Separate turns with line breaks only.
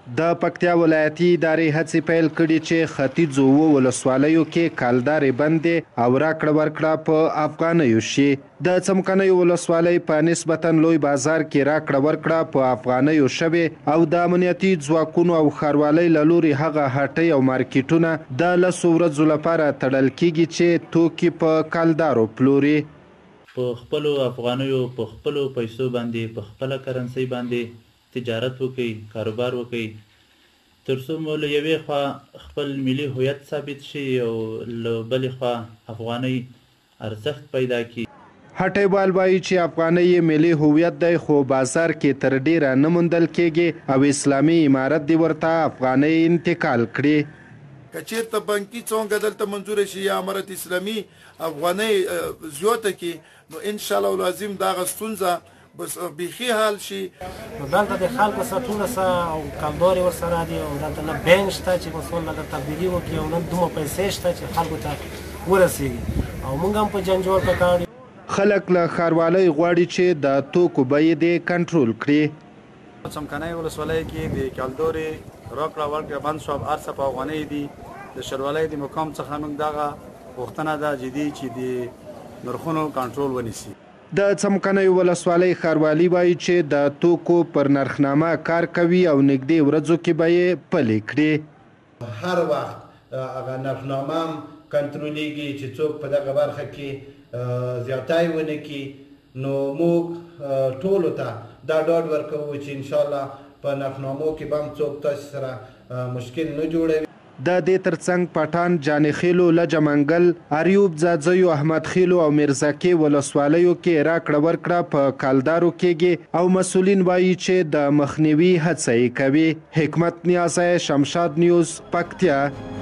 د پکتیا ولایتي ادارې هڅې پیل کړي چې ختیځو ولسوالیو کې کلدارې بندې او راکړه ورکړه په افغانیو شي. د څمکنیو ولسوالۍ په نسبتا لوی بازار کې راکړه ورکړه په افغانیو شوې او د امنیتي ځواکونو او ښاروالۍ له لوري هغه هټۍ او مارکیټونه د 10 ورځو لپاره تړل کیږي چې توکي په کلدارو پلوري.
په خپلو افغانیو په خپلو پیسو باندې په خپله کرنسۍ باندې تجارت وکړي، کاروبار وکړي، تر څو مو له یوې خوا خپل ملي هویت ثابت شي او له بلې خوا افغانۍ ارزښت پیدا کړي.
هټیوال وایي چې افغانۍ یې ملي هویت دی خو بازار کې تر ډیره نه موندل کیږي او اسلامي امارت دې ورته افغانۍ انتقال کړي.
که چېرته بانکي څانګه دلته منظوره شي یا امارت اسلامي افغانۍ زیاته کړي نو انشاءالله العظیم دغه ستونزه بس بیخي حل شي.
نو دلته د خلکو ساتونه او کلدارې ورسره دي او دلته نه بینک شته چې مثلا د تبدیلي وکړي او نه دومره پیسې شته چې خلکو ته ورسېږي او موږ هم په جنجال کې کار.
خلک له ښاروالۍ غواړي چې د توکو بیې دې کنټرول کړي.
څمکنیو ولسوالۍ کې د کلدارې راکړه ورکړه بند شو، هر څه په افغانۍ دي. د ښاروالۍ د مقام څخه موږ دغه غوښتنه ده جدي چې د نرخونو کنټرول ونیسي.
د څمکنیو ولسوالۍ ښاروالي وایي چې د توکو پر نرخنامه کار کوي او نږدې ورځو کې به یې پلي کړي.
هر وخت هغه نرخنامه هم کنټرولېږي چې څوک په دغه برخه کې زیاتی ونه کړي. نو موږ ټولو ته دا ډاډ ورکوو چې انشاءالله په نرخنامو کې به هم څوک تاسو سره مشکل نه جوړوي.
د دې ترڅنګ پټان، جاني خیلو، لجه منګل، اریوب ځاځیو، احمد خیلو او میرزکې ولسوالیو کې راکړه ورکړه په کلدارو کېږي او مسؤلین وایي چې د مخنیوي هڅه یې کوي. حکمت نیازی، شمشاد نیوز، پکتیا.